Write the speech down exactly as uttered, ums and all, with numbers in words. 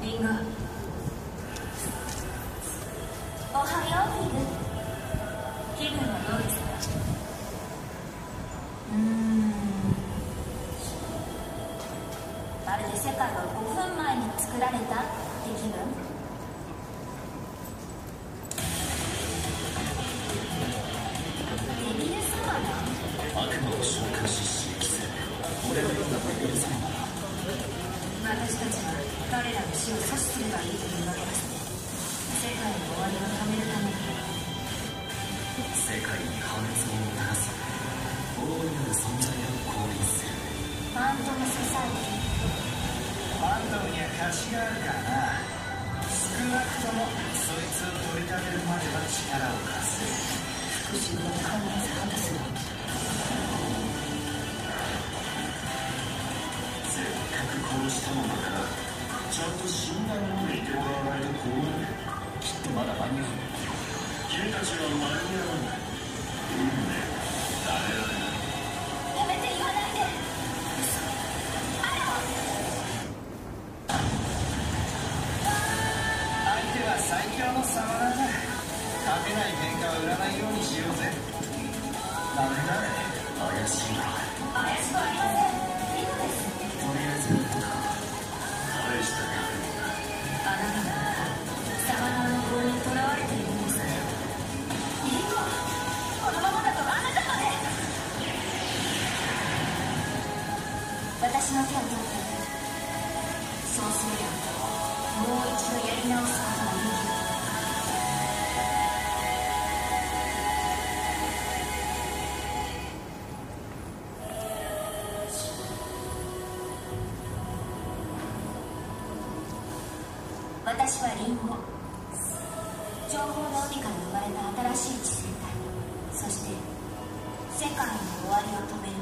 リンゴ。おはよう、フィグ。気分はどうですか？うーん、まるで世界はごふんまえに作られたって気分？デビル様だ。 悪魔を召喚し刺激する。俺のようなの許さないな。 私たちは彼らの死を阻止すればいいというわけですね。世界の終わりを止めるために。 世界に破滅をもたらす大いなる存在を降臨する。 ファントムソサイティ。 ファントムには価値があるからな。少なくともそいつを取り立てるまでは力を貸す。 復讐を必ず果たすの。 せっかく殺したのだからちゃんと死んだ者にいてもらわないと困る。きっとまだ間に合う。君たちは間に合わない。運命は耐えられない。 やめて言わないで。嘘。あら。 相手は最強のサマラーだ。勝てない喧嘩は売らないようにしようぜ。ダメだね。 怪しいな。 怪しくありません。リノです。 とりあえず撃ったか。大したか。 あなたはサマナーの棒に囚われているんですね。リノ、このままだとあなたまで。私の手を取って。そうすればもう一度やり直すことができる。私はリンゴ。情報の海から生まれた新しい地生態。そして世界の終わりを止める